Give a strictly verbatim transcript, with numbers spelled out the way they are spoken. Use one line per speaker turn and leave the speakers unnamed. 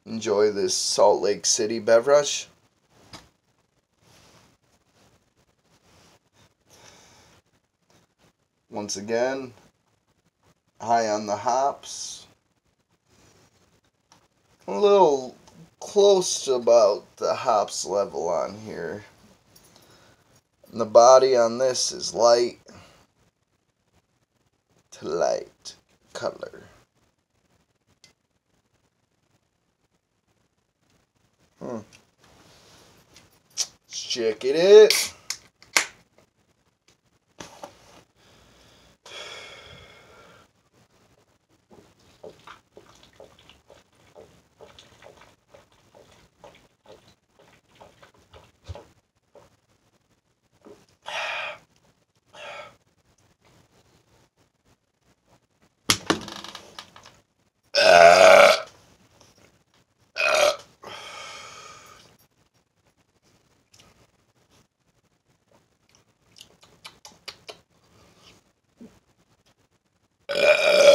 enjoy this Salt Lake City beverage. Once again, high on the hops. A little close to about the hops level on here. And the body on this is light to light color. Hmm. Let's check it out. Uh,